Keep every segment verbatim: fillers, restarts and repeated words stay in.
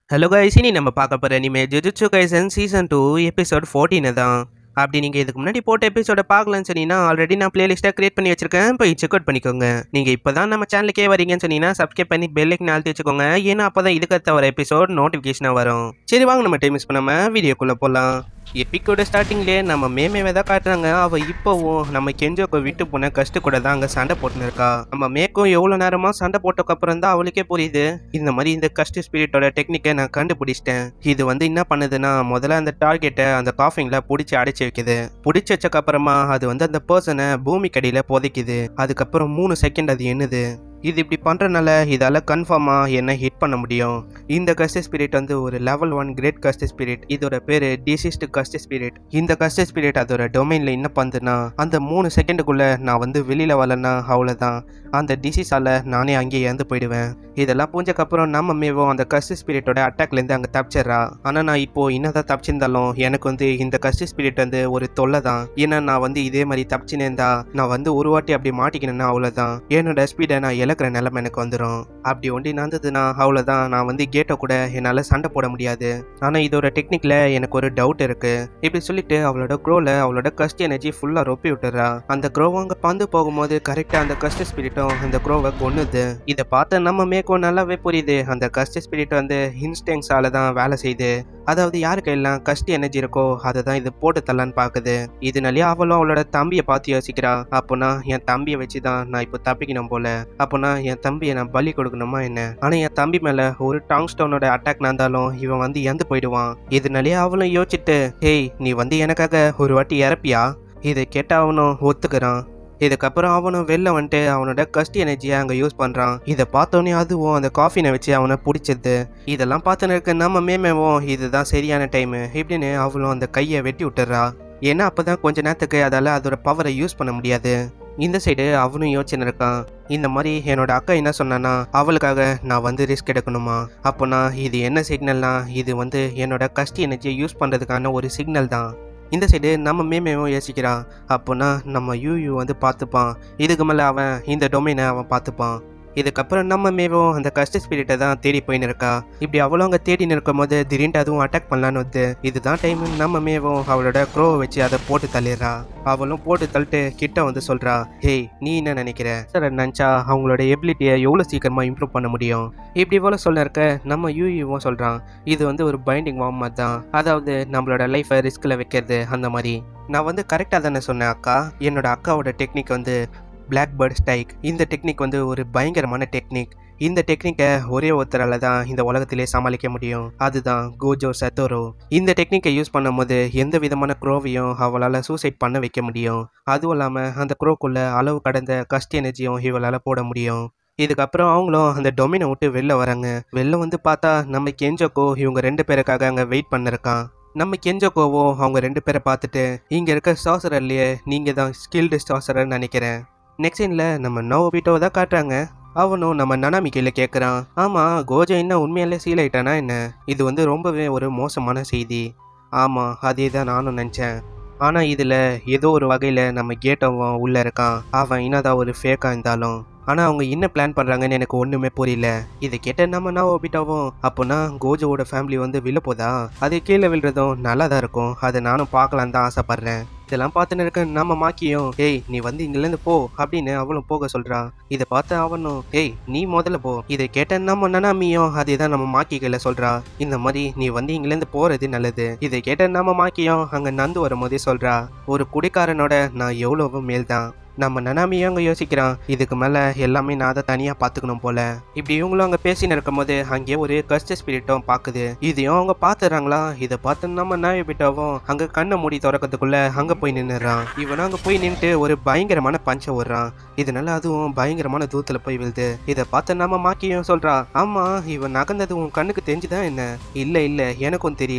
Hello guys, இனி நம்ம பார்க்க போகிற anime Jujutsu Kaisen season two episode fourteen தான். அப்படி நீங்கள் இதுக்கு முன்னாடி போட்ட எபிசோட பார்க்கலன்னு சொன்னீங்கன்னா ஆல்ரெடி நான் பிளேலிஸ்ட்டாக கிரியேட் பண்ணி வச்சிருக்கேன், போய் செக் அவுட் பண்ணிக்கோங்க. நீங்கள் இப்போ தான் நம்ம சேனலுக்கே வரீங்கன்னு சொன்னீங்கன்னா சப்ஸ்கிரைப் பண்ணி பெல்லைக்கு அழுத்தி வச்சுக்கோங்க. ஏன்னா அப்போ தான் இதுக்கு தவிர எபிசோட் நோட்டிஃபிகேஷனாக வரும். சரி வாங்க, நம்ம டைம் மிஸ் பண்ணாமல் வீடியோக்குள்ளே போகலாம். எப்பிக்கோட ஸ்டார்டிங்லேயே நம்ம மேமேவை தான் காட்டுறாங்க. அவள் இப்போவும் நம்ம கெஞ்சோக்கோ விட்டு போன கஷ்ட கூட தான் அங்கே சண்டை போட்டுன்னு இருக்கா. நம்ம மேக்கும் எவ்வளோ நேரமாக சண்டை போட்டதுக்கப்புறம் தான் அவளுக்கே புரியுது, இந்த மாதிரி இந்த கஷ்ட ஸ்பிரிட்டோட டெக்னிக்கை நான் கண்டுபிடிச்சிட்டேன். இது வந்து என்ன பண்ணுதுன்னா, முதல்ல அந்த டார்கெட்டை அந்த காஃபிங்கில் பிடிச்சி அடைச்சி வைக்குது. பிடிச்சி வச்சக்கப்புறமா அது வந்து அந்த பர்சனை பூமி கடியில் புதைக்குது. அதுக்கப்புறம் மூணு செகண்ட் அது என்னது. இது இப்படி பண்ணுறனால இதால் கன்ஃபார்மாக என்ன ஹிட் பண்ண முடியும். இந்த கஸ்ட் ஸ்பிரிட் வந்து ஒரு level one grade cursed spirit. இதோட பேர் டிசீஸ்டு கஸ்ட் ஸ்பிரிட். இந்த கஸ்ட் ஸ்பிரிட் அதோட டொமைனில் என்ன பண்ணுதுன்னா, அந்த மூணு செகண்டுக்குள்ளே நான் வந்து வெளியில் வரலன்னா அவ்வளோதான், அந்த டிசீஸால் நானே அங்கேயே இறந்து போயிடுவேன். இதெல்லாம் புரிஞ்சக்கப்புறம் நம்ம மேவும் அந்த கஸ்ட் ஸ்பிரிட்டோட அட்டாக்லேருந்து அங்கே தப்பிச்சிட்றா. ஆனால் நான் இப்போது என்னதான் தப்பிச்சிருந்தாலும் எனக்கு வந்து இந்த கஸ்ட் ஸ்பிரிட் வந்து ஒரு தொல்லை தான். ஏன்னா நான் வந்து இதே மாதிரி தப்பிச்சுனே இருந்தா நான் வந்து ஒரு வாட்டி அப்படி மாட்டிக்கணுன்னா அவ்வளோதான், என்னோட ஸ்பீடை நான் இழக்கிற நிலைமை எனக்கு வந்துடும். அப்படி ஒண்டி நடந்ததுன்னா அவ்வளோதான், நான் வந்து கேட்டை கூட என்னால் சண்டை போட முடியாது. ஆனால் இதோட டெக்னிக்கில் எனக்கு ஒரு டவுட் இருக்கு. இப்படி சொல்லிட்டு அவளோட க்ரோவில் அவளோட கஸ்ட் எனர்ஜி ஃபுல்லாக ரொப்பி விட்டுறா. அந்த க்ரோவை அங்கே பந்து போகும்போது கரெக்டாக அந்த கஸ்ட் ஸ்பிரிட்டும் அந்த க்ரோவை கொன்னுது. இதை பார்த்து நம்ம மேக்கும் நல்லாவே புரியுது, அந்த கஸ்ட் ஸ்பிரிட் வந்து இன்ஸ்டிங்ஸால தான் வேலை செய்யுது. அதாவது யாருக்கு எல்லாம் கஸ்ட் எனர்ஜி இருக்கோ அதை தான் இது போட்டு தரலான்னு பார்க்குது. இதனாலேயே அவளும் அவளோட தம்பியை பார்த்து யோசிக்கிறா, அப்போனா என் தம்பியை வச்சு தான் நான் இப்போ தப்பிக்கணும் போல, அப்போனா என் தம்பியை நான் பலி கொடுக்கணுமா என்ன. ஆனால் என் தம்பி மேலே ஒரு டாங் ஸ்டோனோட அட்டாக் நடந்தாலும் இவன் வந்து இறந்து போயிடுவான். இதனாலேயே அவளும் யோசிச்சுட்டு, ஹேய் நீ வந்து எனக்காக ஒரு வாட்டி இறப்பியா? இதை கேட்ட அவனும் ஒத்துக்கிறான். இதுக்கப்புறம் அவனும் வெளில வந்துட்டு அவனோட கஸ்ட் எனர்ஜியை அங்கே யூஸ் பண்ணுறான். இதை பார்த்தோன்னே அதுவும் அந்த காஃபினை வச்சு அவனை பிடிச்சது. இதெல்லாம் பார்த்துன்னு இருக்க நம்ம மேமேவும் இதுதான் சரியான டைமு இப்படின்னு அவளும் அந்த கையை வெட்டி விட்டுறா. ஏன்னா அப்போ தான் கொஞ்ச நேரத்துக்கு அதால் அதோட பவரை யூஸ் பண்ண முடியாது. இந்த சைடு அவனும் யோசனை இருக்கான், இந்த மாதிரி என்னோட அக்கா என்ன சொன்னான்னா அவளுக்காக நான் வந்து ரிஸ்க் எடுக்கணுமா. அப்போனா இது என்ன சிக்னல்னா, இது வந்து என்னோட கஸ்ட் எனர்ஜியை யூஸ் பண்ணுறதுக்கான ஒரு சிக்னல் தான். இந்த சைடு நம்ம மேமேவும் யோசிக்கிறான், அப்போனா நம்ம யூ யூ வந்து பார்த்துப்பான், இதுக்கு மேலே அவன் இந்த டொமைனை அவன் பார்த்துப்பான். இதுக்கப்புறம் நம்ம மேவும் அந்த கஸ்ட் ஸ்பிரிட்டை தான் தேடி போயின்னு இருக்கா. இப்படி அவளும் அங்கே தேடின்னு இருக்கும் போது திடீர்னு அதுவும் அட்டாக் பண்ணலான்னு வந்து இதுதான் டைம். நம்ம மேவும் அவளோட க்ரோவை வச்சு அதை போட்டு தள்ளிடுறா. அவளும் போட்டு தள்ளிட்டு கிட்ட வந்து சொல்றா, ஹேய் நீ என்ன நினைக்கிற சார், நினச்சா அவங்களோட எபிலிட்டியை எவ்வளோ சீக்கிரமாக இம்ப்ரூவ் பண்ண முடியும். இப்படி இவ்வளோ சொல்ல இருக்க நம்ம யூயும் சொல்கிறான், இது வந்து ஒரு பைண்டிங் வார்ம் மாதிரி தான், அதாவது நம்மளோட லைஃப்பை ரிஸ்கில் வைக்கிறது அந்த மாதிரி. நான் வந்து கரெக்டாக தானே சொன்னேன் அக்கா, என்னோட அக்காவோட டெக்னிக் வந்து பிளாக் பேர்ட் ஸ்ட்ரைக். இந்த டெக்னிக் வந்து ஒரு பயங்கரமான டெக்னிக். இந்த டெக்னிக்கை ஒரே ஒருத்தரால தான் இந்த உலகத்திலே சமாளிக்க முடியும், அதுதான் கோஜோ சத்தோரோ. இந்த டெக்னிக்கை யூஸ் பண்ணும் போது எந்த விதமான க்ரோவையும் அவளால் சூசைட் பண்ண வைக்க முடியும். அதுவும் இல்லாமல் அந்த க்ரோக்குள்ள அளவு கடந்த கஸ்ட் எனர்ஜியும் இவளால் போட முடியும். இதுக்கப்புறம் அவங்களும் அந்த டொமினை விட்டு வெளில வராங்க. வெளில வந்து பார்த்தா நம்ம கெஞ்சோக்கோ இவங்க ரெண்டு பேருக்காக அங்கே வெயிட் பண்ணிருக்கான். நம்ம கெஞ்சோக்கோவோ அவங்க ரெண்டு பேரை பார்த்துட்டு, இங்கே இருக்க சாசரர்லையே நீங்கள் தான் ஸ்கில்டு சாசரர்னு நினைக்கிறேன். நெக்ஸ்ட் சீனில் நம்ம நோபிட்டோவை தான் காட்டுறாங்க. அவனும் நம்ம நனாமி கீழே கேட்குறான், ஆமாம் கோஜோ என்ன உண்மையாலே சீல் ஆயிட்டானா என்ன? இது வந்து ரொம்பவே ஒரு மோசமான செய்தி. ஆமாம் அதே தான் நானும் நினச்சேன். ஆனால் இதில் ஏதோ ஒரு வகையில் நம்ம கேட்டோவும் உள்ளே இருக்கான். அவன் என்னதான் ஒரு ஃபேக்காக இருந்தாலும். ஆனால் அவங்க என்ன பிளான் பண்ணுறாங்கன்னு எனக்கு ஒன்றுமே புரியல. இதை கேட்ட நம்ம நோபிட்டோவும், அப்போனா கோஜோவோட ஃபேமிலி வந்து விழ போதா, அது கீழே விழுறதும் நல்லா தான் இருக்கும், அதை நானும் பார்க்கலான்னு தான் ஆசைப்பட்றேன். இதெல்லாம் பார்த்துன்னு இருக்க நம்ம மாக்கியும், ஏய் நீ வந்து இங்கிலேருந்து போ அப்படின்னு அவளும் போக சொல்றான். இதை பார்த்து அவனும், ஏய் நீ முதல்ல போ. இதை கேட்ட நம்ம நனாமியும் அதே தான் நம்ம மாக்கிகளை சொல்றா, இந்த மாதிரி நீ வந்து இங்கிலேருந்து போறது நல்லது. இதை கேட்ட நம்ம மாக்கியும் அங்க நந்து வரும்போதே சொல்றா, ஒரு குடிக்காரனோட நான் எவ்வளவோ மேல் தான். நம்ம நனாமியும் அங்கே யோசிக்கிறான், இதுக்கு மேலே எல்லாமே நான் அதை தனியாக பார்த்துக்கணும் போல. இப்படி இவங்களும் அங்கே பேசின்னு இருக்கும் போது அங்கே ஒரு கஸ்ட் ஸ்பிரிட்டும் பார்க்குது. இதையும் அவங்க பார்த்துறாங்களா. இதை பார்த்து நம்ம நாயபிட்டாவும் அங்கே கண்ணை மூடி திறக்கிறதுக்குள்ள அங்கே போய் நின்றுறான். இவனும் அங்கே போய் நின்றுட்டு ஒரு பயங்கரமான பஞ்சை விடுறான். இதனால அதுவும் பயங்கரமான தூரத்தில் போய் விழுது. இதை பார்த்து நம்ம மாக்கியும் சொல்றா, ஆமா இவன் நகர்ந்தது உன் கண்ணுக்கு தெரிஞ்சுதான் என்ன? இல்லை இல்லை எனக்கும் தெரியல.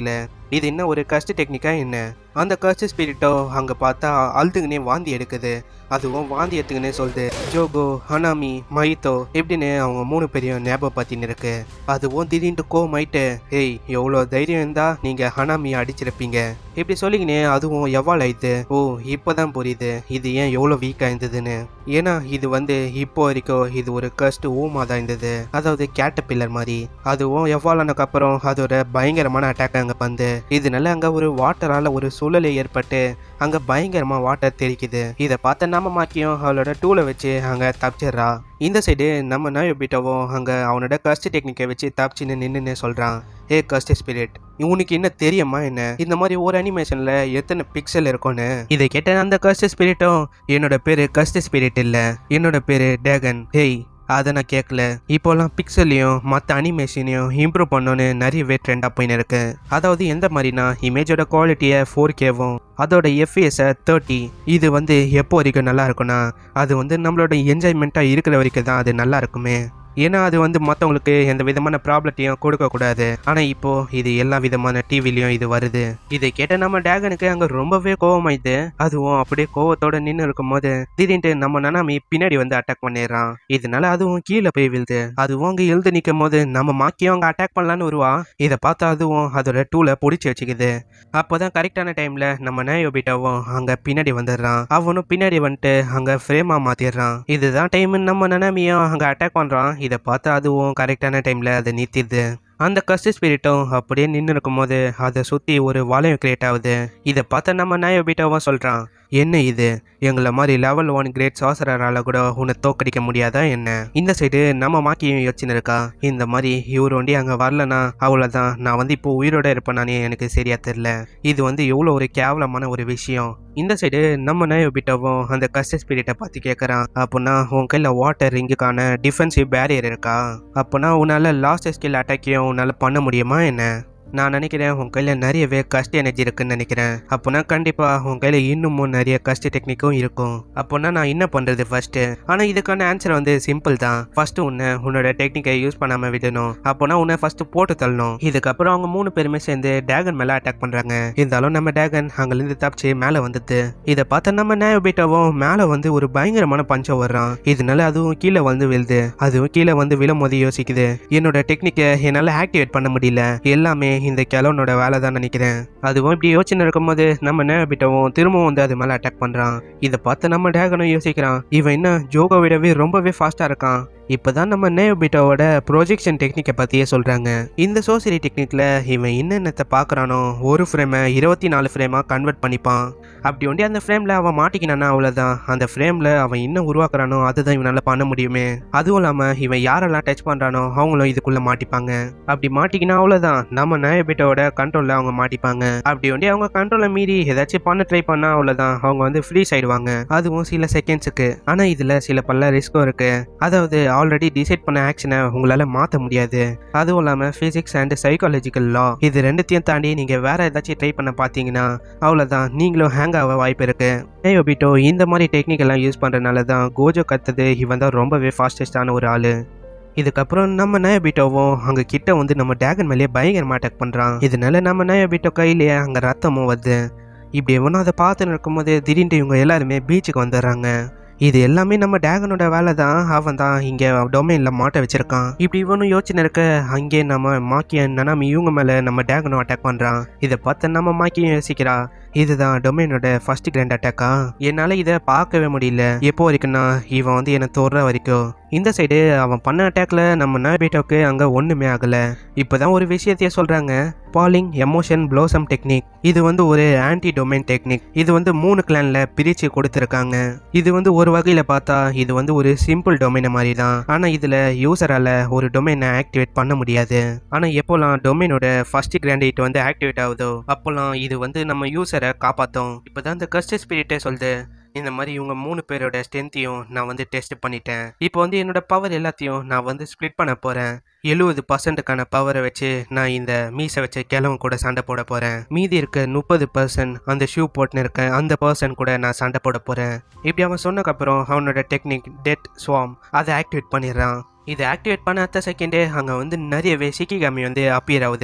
இது என்ன ஒரு கஸ்ட் டெக்னிக்கா என்ன? அந்த கஸ்ட் ஸ்பிரிட்டோ அங்க பார்த்தா அழுதுங்கனே வாந்தி எடுக்குது. அதுவும் வாந்தி எடுத்துங்கன்னே சொல்லுது. ஜோகோ, ஹனாமி, மைத்தோ எப்படின்னு அவங்க மூணு பேரையும் ஞாபகப்படுத்தின்னு இருக்கு. அதுவும் திடீர்னு கோமாயிட்டு, ஏய் எவ்வளோ தைரியம் இருந்தா நீங்க ஹனாமியை அடிச்சிருப்பீங்க இப்படி சொல்லிங்கனே அதுவும் எவால் ஆயிடுது. ஓ இப்போதான் புரியுது இது ஏன் எவ்வளோ வீக்கா இருந்ததுன்னு. ஏன்னா இது வந்து இப்போ வரைக்கும் இது ஒரு கஸ்ட் ஊமா தான் இருந்தது, அதாவது கேட்டபில்லர் மாதிரி. அதுவும் எவால் ஆனதுக்கு அப்புறம் அதோட பயங்கரமான அட்டாக் அங்க வந்து இதனால அங்க ஒரு வாட்டரால ஒரு சூழலை ஏற்பட்டு அங்க பயங்கரமா வாட்டர் தெரிக்குது. இதை பார்த்த நம்ம மாக்கியும் அவளோட டூலை வச்சு அங்க தப்பிச்சிடுறா. இந்த சைடு நம்ம நயோபிட்டோவும் அங்க அவனோட கஸ்ட் டெக்னிக்கை வச்சு தப்பிச்சுன்னு நின்னுன்னு சொல்றான். ஏ கஸ்ட் ஸ்பிரிட், இவனுக்கு என்ன தெரியுமா என்ன இந்த மாதிரி ஒரு அனிமேஷன்ல எத்தனை பிக்சல் இருக்கும்னு. இதை கேட்ட அந்த கஸ்ட் ஸ்பிரிட்டும், என்னோட பேரு கஸ்ட் ஸ்பிரிட் இல்ல, என்னோட பேரு டேகன். ஹேய் அதை நான் கேட்கல. இப்போலாம் பிக்சலையும் மற்ற அனிமேஷனையும் இம்ப்ரூவ் பண்ணோன்னு நிறையவே ட்ரெண்டாக போயின்னு இருக்கு. அதாவது எந்த மாதிரினா இமேஜோட குவாலிட்டியை ஃபோர் கேவும் அதோட எஃப்எஸை தேர்ட்டி. இது வந்து எப்போ வரைக்கும் நல்லா இருக்கும்னா அது வந்து நம்மளோட என்ஜாய்மெண்ட்டாக இருக்கிற வரைக்கும் தான் அது நல்லா இருக்குமே. ஏன்னா அது வந்து மற்றவங்களுக்கு எந்த விதமான ப்ராப்ளத்தையும் கொடுக்கக்கூடாது. ஆனால் இப்போ இது எல்லா விதமான டிவிலையும் இது வருது. இதை கேட்ட நம்ம டேகனுக்கு அங்கே ரொம்பவே கோவமாயிடுது. அதுவும் அப்படியே கோவத்தோட நின்று இருக்கும் போது திடீர்னு நம்ம நனாமி பின்னாடி வந்து அட்டாக் பண்ணிடுறான். இதனால அதுவும் கீழே போய் விழுது. அதுவும் அங்கே எழுந்து நிற்கும் போது நம்ம மாக்கியும் அங்கே அட்டாக் பண்ணலான்னு வருவா. இதை பார்த்தா அதுவும் அதோட டூலை பிடிச்சி வச்சுக்குது. அப்போதான் கரெக்டான டைம்ல நம்ம நயோபிட்டாவும் அங்கே பின்னாடி வந்துடுறான். அவனும் பின்னாடி வந்துட்டு அங்கே ஃப்ரேமா மாத்திடுறான். இதுதான் டைம் நம்ம நனாமியும் அங்கே அட்டாக் பண்ணுறான். இதை பார்த்தா அதுவும் கரெக்டான டைம்ல அதை நிறுத்திடுது. அந்த கஸ்ட் ஸ்பிரிட்டும் அப்படியே நின்று இருக்கும் போது அதை சுற்றி ஒரு வளையம் கிரியேட் ஆகுது. இதை பார்த்தா நம்ம நயோபிட்டாவும் சொல்கிறான், என்ன இது எங்களை மாதிரி லெவல் ஒன் கிரேட் சாசரால கூட உன்னை தோக்கடிக்க முடியாதா என்ன? இந்த சைடு நம்ம மாக்கியும் யோசிச்சுன்னு இருக்கா. இந்த மாதிரி இவர் வண்டி அங்கே வரலனா அவ்வளோதான், நான் வந்து இப்போ உயிரோட இருப்பேனானே எனக்கு சரியா தெரியல. இது வந்து எவ்வளோ ஒரு கேவலமான ஒரு விஷயம். இந்த சைடு நம்ம நயோபிட்டாவும் அந்த கஸ்ட் ஸ்பிரிட்டை பார்த்து கேட்குறான், அப்படின்னா உன் கையில் வாட்டர் ரிங்குக்கான டிஃபென்சிவ் பேரியர் இருக்கா? அப்படின்னா உன்னால் லாஸ்ட் ஸ்கில் அட்டாக்கையும் உன்னால் பண்ண முடியுமா என்ன? நான் நினைக்கிறேன் உன் கையில் நிறையவே கஸ்ட் எனர்ஜி இருக்குன்னு நினைக்கிறேன். அப்போனா கண்டிப்பாக உன் கையில் இன்னமும் நிறைய கஸ்ட் டெக்னிக்கும் இருக்கும். அப்போனா நான் என்ன பண்ணுறது ஃபர்ஸ்ட்டு? ஆனால் இதுக்கான ஆன்சர் வந்து சிம்பிள் தான். ஃபர்ஸ்ட்டு உன்னை உன்னோட டெக்னிக்கை யூஸ் பண்ணாமல் விடணும். அப்போனா உன்னை ஃபர்ஸ்ட்டு போட்டு தள்ளணும். இதுக்கப்புறம் அவங்க மூணு பேருமே சேர்ந்து டேகன் மேலே அட்டாக் பண்ணுறாங்க. இருந்தாலும் நம்ம டேகன் அங்கேருந்து தப்பிச்சு மேலே வந்துட்டு இதை பார்த்து நம்ம நயோபிட்டாவும் மேலே வந்து ஒரு பயங்கரமான பஞ்சம் வர்றான். இதனால அதுவும் கீழே வந்து விழுது. அதுவும் கீழே வந்து விழும் போது யோசிக்குது, என்னோட டெக்னிக்கை என்னால் ஆக்டிவேட் பண்ண முடியல, எல்லாமே இந்த கிழவனோட வேலை தான் நினைக்கிறேன். அதுவும் இப்படி யோசனை இருக்கும்போது நம்ம நயோபிட்டாவும் திரும்பவும் வந்து அது மேலே அட்டாக் பண்ணுறான். இதை பார்த்து நம்ம டேகனும் யோசிக்கிறான், இவன் என்ன ஜோகோ விடவே ரொம்பவே ஃபாஸ்ட்டாக இருக்கான். இப்போதான் நம்ம நயோபிட்டாவோட ப்ரொஜெக்ஷன் டெக்னிக்கை பற்றியே சொல்கிறாங்க. இந்த சோசியரி டெக்னிக்கில் இவன் என்னென்னத்தை பார்க்குறானோ ஒரு ஃப்ரேமை இருபத்தி நாலு ஃப்ரேமாக கன்வெர்ட் பண்ணிப்பான். அப்படி ஒண்டி அந்த ஃப்ரேமில் அவன் மாட்டிக்கினானா அவ்வளோதான், அந்த ஃப்ரேமில் அவன் என்ன உருவாக்குறானோ அதுதான் இவனால் பண்ண முடியுமே. அதுவும் இல்லாமல் இவன் யாரெல்லாம் டச் பண்ணுறானோ அவங்களும் இதுக்குள்ளே மாட்டிப்பாங்க. அப்படி மாட்டிக்கினா அவ்வளோதான், நம்ம நயோபிட்டாவோட கண்ட்ரோலில் அவங்க மாட்டிப்பாங்க. அப்படி ஒண்டி அவங்க கண்ட்ரோலை மீறி ஏதாச்சும் பண்ண ட்ரை பண்ணால் அவ்வளோதான், அவங்க வந்து ஃப்ரீஸ் ஆயிடுவாங்க. அதுவும் சில செகண்ட்ஸுக்கு. ஆனால் இதில் சில பல ரிஸ்க்கும் இருக்குது. அதாவது ஆல்ரெடி டிசைட் பண்ண ஆக்ஷனை உங்களால் மாற்ற முடியாது. அதுவும் இல்லாமல் ஃபிசிக்ஸ் அண்ட் சைக்காலஜிக்கல் லா இது ரெண்டுத்தையும் தாண்டி நீங்கள் வேற ஏதாச்சும் ட்ரை பண்ண பார்த்தீங்கன்னா அவ்வளோதான், நீங்களும் ஹேங் ஆக வாய்ப்பு இருக்கு. நயோபிட்டோ இந்த மாதிரி டெக்னிக்கெல்லாம் யூஸ் பண்ணுறதுனால தான் கோஜோ கத்துது இவன் தான் ரொம்பவே ஃபாஸ்டஸ்டான ஒரு ஆள். இதுக்கப்புறம் நம்ம நயோபிட்டோவும் அங்கே கிட்ட வந்து நம்ம டேகன் மேலேயே பயங்கரமாக அட்டாக் பண்ணுறான். இதனால நம்ம நயோபிட்டோ கையிலேயே அங்கே ரத்தமும் வருது. இப்படி எவனும் அதை பார்த்துன்னு இருக்கும்போது திடீர்னு இவங்க எல்லாருமே பீச்சுக்கு வந்துடுறாங்க. இது எல்லாமே நம்ம டேகனோட வேலை தான். அவன் தான் இங்கே டொமைனில் மாட்ட வச்சிருக்கான். இப்படி இவனும் யோசனை இருக்க அங்கே நம்ம மாக்கியன் நனாமி இவங்க மேலே நம்ம டேகனும் அட்டாக் பண்ணுறான். இதை பார்த்து நம்ம மாக்கியும் யோசிக்கிறா, இதுதான் டொமைனோட ஃபர்ஸ்ட் கிராண்ட் அட்டாக்கா? என்னால் இதை பார்க்கவே முடியல. எப்போ வரைக்கும்னா இவன் வந்து என்னை தோற வரைக்கும். இந்த சைடு அவன் பண்ண அட்டாக்ல நம்ம நயோபிட்டாவுக்கு அங்கே ஒன்றுமே ஆகலை. இப்போதான் ஒரு விஷயத்தையே சொல்கிறாங்க, பாலிங் எமோஷன் ப்ளோசம் டெக்னிக். இது வந்து ஒரு ஆன்டி டொமைன் டெக்னிக். இது வந்து மூணு கிளான்ல பிரித்து கொடுத்துருக்காங்க. இது வந்து ஒரு வகையில் பார்த்தா இது வந்து ஒரு சிம்பிள் டொமைனை மாதிரி தான். ஆனால் இதில் யூசரால் ஒரு டொமைனை ஆக்டிவேட் பண்ண முடியாது. ஆனால் எப்போலாம் டொமைனோட ஃபர்ஸ்ட் கிராண்ட் வந்து ஆக்டிவேட் ஆகுதோ அப்போலாம் இது வந்து நம்ம யூசரை காப்பாற்றும். இப்போதான் இந்த கஸ்ட் ஸ்பிரிட்டே சொல்லுது, இந்த மாதிரி இவங்க மூணு பேரோட ஸ்ட்ரென்த்தையும் நான் வந்து டெஸ்ட் பண்ணிட்டேன். இப்போ வந்து என்னோட பவர் எல்லாத்தையும் நான் வந்து ஸ்ப்ளிட் பண்ண போகிறேன். எழுபது பர்சன்ட்டுக்கான பவரை வச்சு நான் இந்த மீசை வச்சு கிழவன் கூட சண்டை போட போகிறேன். மீதி இருக்க முப்பது பர்சன்ட் அந்த ஷூ போட்டுன்னு இருக்க அந்த பர்சன் கூட நான் சண்டை போட போகிறேன். இப்படி அவன் சொன்னதுக்கப்புறம் அவனோட டெக்னிக் டெட் ஸ்வாம் அதை ஆக்டிவேட் பண்ணிடுறான். இதை ஆக்டிவேட் பண்ண அடுத்த செகண்டே அங்கே வந்து நிறையவே சிக்கிகாமி வந்து அப்பியர் ஆகுது.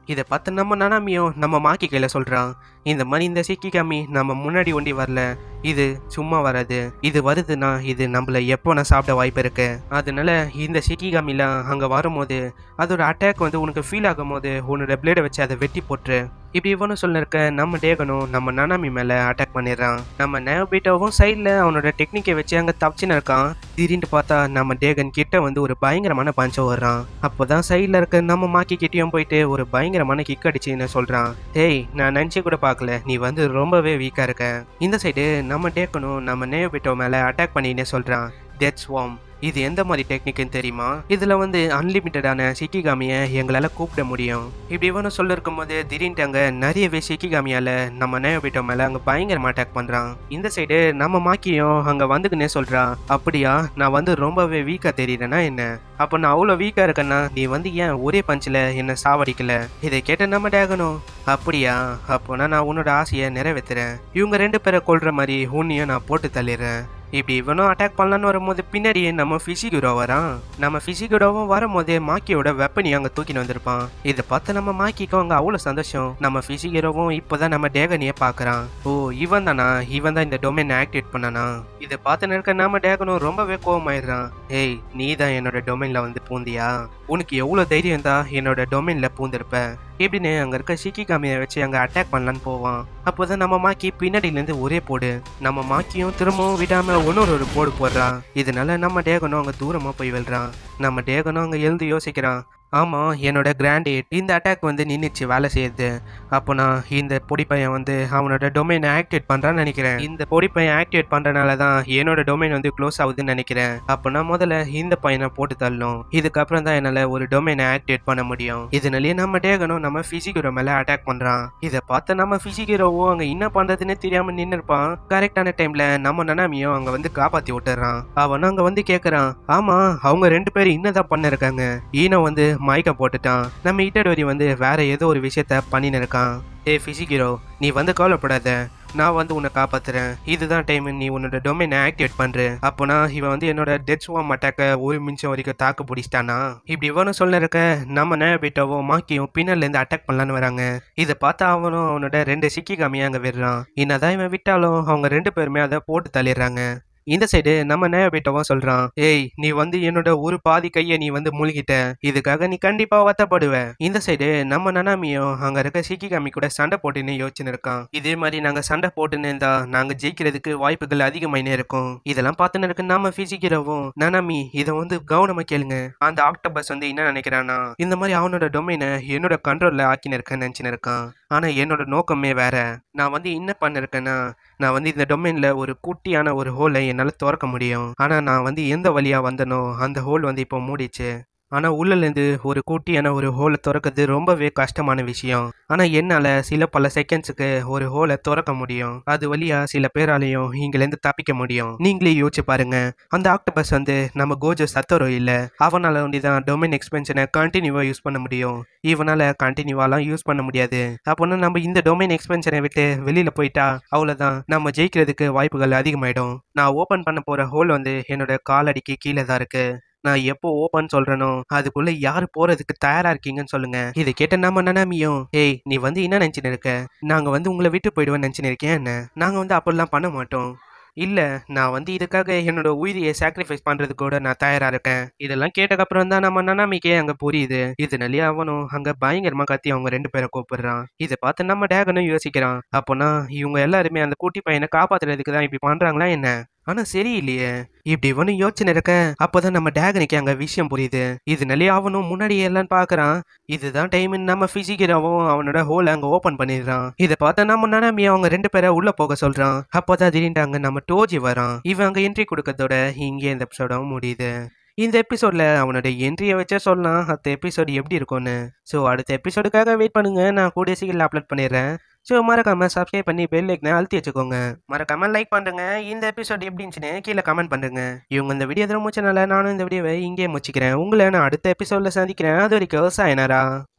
இதை பார்த்து நம்ம நனாமியும் நம்ம மாக்கி கையில் சொல்கிறான், இந்த மாதிரி இந்த சிக்கிகாமி நம்ம முன்னாடி ஒண்டி வரல, இது சும்மா வராது, இது வருதுன்னா இது நம்மள எப்போ நான் சாப்பிட வாய்ப்பு இருக்கு. அதனால இந்த சிக்கிகாமிலாம் அங்கே வரும்போது அதோட அட்டாக் வந்து உனக்கு ஃபீல் ஆகும் போது உன்னோட பிளேடை வச்சு அதை வெட்டி போட்டுரு. இப்படி இவனும் சொல்ல இருக்க நம்ம டேகனும் நம்ம நனாமி மேலே அட்டாக் பண்ணிடுறான். நம்ம நேபிட்டோவும் சைடில் அவனோட டெக்னிக்கை வச்சு அங்கே தப்பிச்சுன்னு இருக்கான். திடீர்னு பார்த்தா நம்ம டேகன் கிட்ட வந்து ஒரு பயங்கரமான பஞ்ச வர்றான். அப்போதான் சைடில் இருக்க நம்ம மாக்கி கிட்டேயும் போயிட்டு ஒரு பயங்கரமான கிக் அடிச்சுன்னு சொல்கிறான், ஹேய் நான் நினச்சி கூட பார்க்கல, நீ வந்து ரொம்பவே வீக்காக இருக்க. இந்த சைடு நம்ம டேகனும் நம்ம நேபிட்டோ மேலே அட்டாக் பண்ணின்னு சொல்கிறான், டெத் ஸ்வார்ம். இது எந்த மாதிரி டெக்னிக்னு தெரியுமா? இதுல வந்து அன்லிமிட்டடான சிக்கிகாமியை எங்களால கூப்பிட முடியும். இப்படி இவனும் சொல்ல இருக்கும் போது திடீர்னு அங்க நிறையவே சிக்கிகாமியால நம்ம நேபிட்டோ மேல அங்க பயங்கரமா அட்டாக் பண்றான். இந்த சைடு நம்ம மாக்கியும் அங்க வந்துக்குன்னே சொல்றான், அப்படியா நான் வந்து ரொம்பவே வீக்கா தெரியுறேன்னா என்ன? அப்ப நான் அவ்வளோ வீக்கா இருக்கேன்னா நீ வந்து ஏன் ஒரே பஞ்சில் என்ன சாவடிக்கல? இதை கேட்ட நம்ம டேகனும், அப்படியா அப்போனா நான் உன்னோட ஆசையை நிறைவேற்றுறேன், இவங்க ரெண்டு பேரை கொல்ற மாதிரி உன்னையும் நான் போட்டு தள்ளிடுறேன். இப்படி இவனும் அட்டாக் பண்ணலான்னு வரும்போது பின்னாடியே நம்ம ஃபிசிகுரோ வரான். நம்ம ஃபிசிகுரோவும் வரும்போதே மாக்கியோட வெப்பனி அங்கே தூக்கின்னு வந்திருப்பான். இதை பார்த்து நம்ம மாக்கிக்கும் அங்கே அவ்வளோ சந்தோஷம். நம்ம ஃபிசிகுரோவும் இப்போதான் நம்ம டேகனியை பார்க்குறான். ஓ இவன் தானா, இவன் தான் இந்த டொமைனை ஆக்டிவேட் பண்ணானா? இதை பார்த்து நிற்க நம்ம டேகனும் ரொம்பவே கோவமாயிடுறான். ஏய் நீ தான் என்னோட டொமைனில் வந்து பூந்தியா? உனக்கு எவ்வளோ தைரியம் தான் என்னோட டொமைனில் பூந்திருப்ப? எப்படின்னு அங்கே இருக்க சிக்கிகாமியை வச்சு அங்கே அட்டாக் பண்ணலான்னு போவான். அப்போதான் நம்ம மாக்கி பின்னாடியிலேருந்து ஒரே போடு. நம்ம மாக்கியும் திரும்பவும் விடாம ஒன்னொரு ஒரு போடு போடுறான். இதனால நம்ம டேகனும் அங்கே தூரமாக போய் வெல்றான். நம்ம டேகனும் அங்கே எழுந்து யோசிக்கிறான், ஆமாம் என்னோட கிராண்டேட் இந்த அட்டாக் வந்து நின்றுச்சு வேலை செய்யுது. அப்போ நான் இந்த பொடி பையன் வந்து அவனோட டொமைனை ஆக்டிவேட் பண்ணுறான்னு நினைக்கிறேன். இந்த பொடி பையன் ஆக்டிவேட் பண்ணுறனால தான் என்னோட டொமைன் வந்து க்ளோஸ் ஆகுதுன்னு நினைக்கிறேன். அப்போ நான் முதல்ல இந்த பையனை போட்டு தள்ளணும், இதுக்கப்புறம் தான் என்னால் ஒரு டொமைனை ஆக்டிவேட் பண்ண முடியும். இதனாலேயே நம்ம டேகனும் நம்ம ஃபிசிகுரோ மேலே அட்டாக் பண்ணுறான். இதை பார்த்து நம்ம ஃபிசிகுரோவும் அங்கே என்ன பண்ணுறதுன்னு தெரியாமல் நின்று இருப்பான். கரெக்டான டைமில் நம்ம நனாமியும் அங்கே வந்து காப்பாற்றி விட்டுறான். அவனும் அங்கே வந்து கேட்குறான், ஆமாம் அவங்க ரெண்டு பேரும் என்னதான் பண்ணிருக்காங்க? ஈனோ வந்து மயக்க போட்டுட்டான், நம்ம இட்டடோரி வந்து வேற ஏதோ ஒரு விஷயத்த பண்ணின்னு இருக்கான். ஏ ஃபிசிகுரோ நீ வந்து கவலைப்படாத, நான் வந்து உன்னை காப்பாத்துறேன், இதுதான் டைம், நீ உன்னோட டொமைனை ஆக்டிவேட் பண்ற. அப்போனா இவன் வந்து என்னோட டெத் ஸ்வார்ம் அட்டாக்கை ஒரு நிமிஷம் வரைக்கும் தாக்கு பிடிச்சிட்டானா? இப்படி இவனும் சொல்ல இருக்க நம்ம நேபிட்டோவும் மாக்கியும் பின்னால இருந்து அட்டாக் பண்ணலான்னு வராங்க. இதை பார்த்தா அவனும் அவனோட ரெண்டு சிக்கிகாமியை அங்கே விடுறான். என்னதான் இவன் விட்டாலும் அவங்க ரெண்டு பேருமே அதை போட்டு தள்ளிடுறாங்க. இந்த சைடு நம்ம நேபிட்டோவும் சொல்றான், ஏய் நீ வந்து என்னோட ஒரு பாதி கையை நீ வந்து மூழ்கிட்ட, இதுக்காக நீ கண்டிப்பா வருத்தப்படுவ. இந்த சைடு நம்ம நனாமியும் அங்க இருக்க சிக்கிகாமி கூட சண்டை போட்டுன்னு யோசிச்சுன்னு இருக்கான். இதே மாதிரி நாங்க சண்டை போட்டுன்னு இருந்தா நாங்க ஜெயிக்கிறதுக்கு வாய்ப்புகள் அதிகமாயினே இருக்கும். இதெல்லாம் பார்த்துன்னு இருக்கு நம்ம ஃபிசிகுரோவும், நனாமி இதை வந்து கவனமா கேளுங்க, அந்த ஆக்டோபஸ் வந்து என்ன நினைக்கிறானா, இந்த மாதிரி அவனோட டொமைனை என்னோட கண்ட்ரோல்ல ஆக்கின்னு இருக்கேன்னு நினைச்சுன்னு இருக்கான். ஆனா என்னோட நோக்கமே வேற. நான் வந்து என்ன பண்ணிருக்கேன்னா, நான் வந்து இந்த டொமைன்ல ஒரு குட்டியான ஒரு ஹோலை என்னால் திறக்க முடியும். ஆனால் நான் வந்து எந்த வழியாக வந்தனோ அந்த ஹோல் வந்து இப்போ மூடிச்சு. ஆனால் உள்ளேருந்து ஒரு குட்டியான ஒரு ஹோலை திறக்கிறது ரொம்பவே கஷ்டமான விஷயம். ஆனால் என்னால் சில பல செகண்ட்ஸுக்கு ஒரு ஹோலை திறக்க முடியும். அது வழியாக சில பேராலையும் இங்கிலேருந்து தப்பிக்க முடியும். நீங்களே யோசிச்சு பாருங்க, அந்த ஆக்டோபஸ் வந்து நம்ம கோஜோ சத்தோரோ இல்லை, அவனால் வந்து தான் டொமைன் எக்ஸ்பென்ஷனை கண்டினியூவாக யூஸ் பண்ண முடியும். இவனால் கண்டினியூவாலாம் யூஸ் பண்ண முடியாது. அப்போனா நம்ம இந்த டொமைன் எக்ஸ்பென்ஷனை விட்டு வெளியில் போயிட்டா அவ்வளோதான், நம்ம ஜெயிக்கிறதுக்கு வாய்ப்புகள் அதிகமாயிடும். நான் ஓப்பன் பண்ண போகிற ஹோல் வந்து என்னோட காலடிக்கு கீழே தான் இருக்கு. நான் எப்போ ஓப்பன் சொல்றேனோ அதுக்குள்ள யாரு போறதுக்கு தயாரா இருக்கீங்கன்னு சொல்லுங்க. இதை கேட்ட நம்ம நனாமியும், ஏய் நீ வந்து என்ன நினைச்சுன்னு இருக்க, நாங்க வந்து உங்களை விட்டு போயிடுவேன்னு நினைச்சுன்னு இருக்கேன் என்ன? நாங்க வந்து அப்படிலாம் பண்ண மாட்டோம். இல்ல நான் வந்து இதுக்காக என்னோட உயிரியை சாக்ரிஃபைஸ் பண்றது கூட நான் தயாரா இருக்கேன். இதெல்லாம் கேட்டக்கப்புறம் தான் நம்ம நனாமிக்கே அங்க புரியுது. இதனாலே அவனும் அங்க பயங்கரமா கத்தி அவங்க ரெண்டு பேரை கூப்பிடுறான். இதை பார்த்து நம்ம டேகனும் யோசிக்கிறான், அப்போனா இவங்க எல்லாருமே அந்த குட்டி பையனை காப்பாத்துறதுக்கு தான் இப்படி பண்றாங்களா என்ன? ஆனா சரியில்லையே. இப்படி இவனும் யோசனை இருக்க அப்போதான் நம்ம டேகனுக்கு அங்க விஷயம் புரியுது. இதனாலே அவனும் முன்னாடி எல்லாம் பாக்குறான். இதுதான் டைம், நம்ம ஃபிசிகுரோவும் அவனோட ஹோலை அங்க ஓபன் பண்ணிடுறான். இதை பார்த்தா நம்ம நனாமி அவங்க ரெண்டு பேரை உள்ள போக சொல்றான். அப்போதான் திடீர்னு அங்க நம்ம டோஜி வரான். இவன் அங்க என்ட்ரி கொடுக்கறதோட இங்கே இந்த எபிசோடும் முடியுது. இந்த எபிசோட்ல அவனோட என்ட்ரியை வச்சா சொல்லலாம் அடுத்த எபிசோடு எப்படி இருக்கும்னு. ஸோ அடுத்த எபிசோடுக்காக வெயிட் பண்ணுங்க, நான் கூடிய சீக்கிரம் அப்லோட் பண்ணிடுறேன். ஸோ மறக்காம சப்ஸ்கிரைப் பண்ணி பெல் ஐக்கனை அழுத்தி வச்சுக்கோங்க. மறக்காம லைக் பண்ணுங்க. இந்த எபிசோட் எப்படி இருந்துச்சுன்னு கீழே கமெண்ட் பண்ணுங்க. இவங்க இந்த வீடியோ எதிர முடிச்சனால நானும் இந்த வீடியோவை இங்கே முடிச்சுக்கிறேன். உங்களை நான் அடுத்த எபிசோட்ல சந்திக்கிறேன். அது வரைக்கும் சாயனாரா.